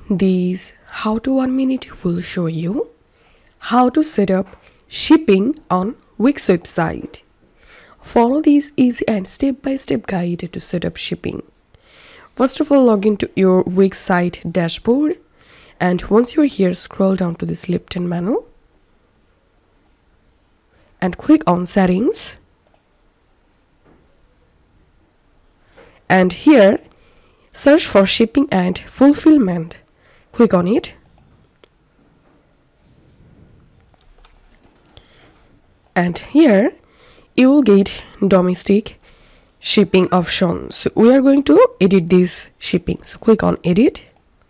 This how to 1 minute will show you how to set up shipping on Wix website. Follow this easy and step-by-step guide to set up shipping. First of all, log into your Wix site dashboard, and once you're here, scroll down to this left-hand menu and click on settings. And here, search for shipping and fulfillment. Click on it. And here, you will get domestic shipping option. So we are going to edit this shipping. So click on edit.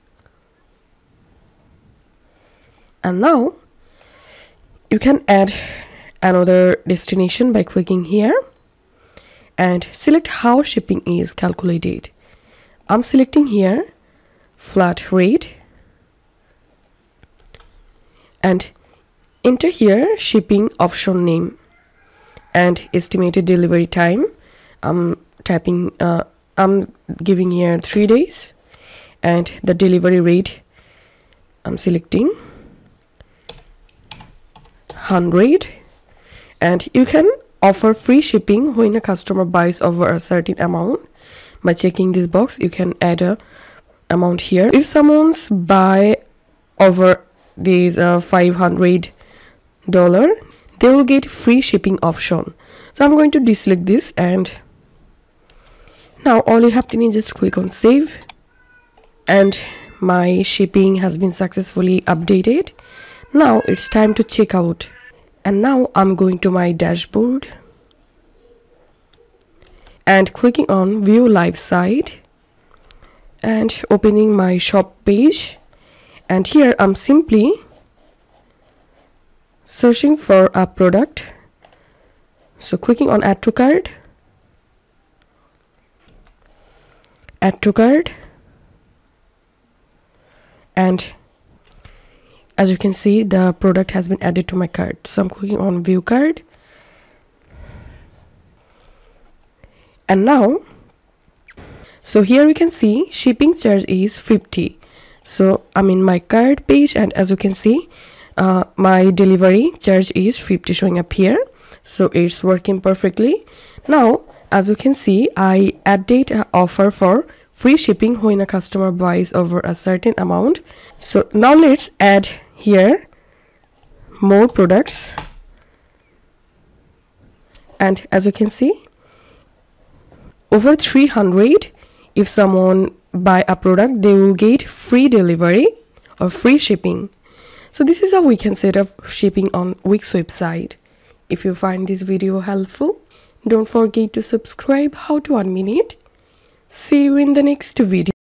And now, you can add another destination by clicking here and select how shipping is calculated. I'm selecting here flat rate and enter here shipping option name and estimated delivery time. I'm giving here 3 days, and the delivery rate I'm selecting 100, and you can offer free shipping when a customer buys over a certain amount. By checking this box, you can add a amount here. If someone's buy over these $500, they will get free shipping option. So I'm going to deselect this, and now all you have to do is just click on save, and my shipping has been successfully updated. Now it's time to check out. And now I'm going to my dashboard and clicking on view live site and opening my shop page, and here I'm simply searching for a product. So clicking on add to cart, and as you can see, the product has been added to my cart. So I'm clicking on view cart, and now, so here we can see shipping charge is 50. So I'm in my cart page, and as you can see, my delivery charge is 50 showing up here. So it's working perfectly. Now, as you can see, I added an offer for free shipping when a customer buys over a certain amount. So now let's add here more products, and as you can see, over 300, if someone buy a product, they will get free delivery or free shipping. So this is how we can set up shipping on Wix website. If you find this video helpful, don't forget to subscribe. How to 1 minute. See you in the next video.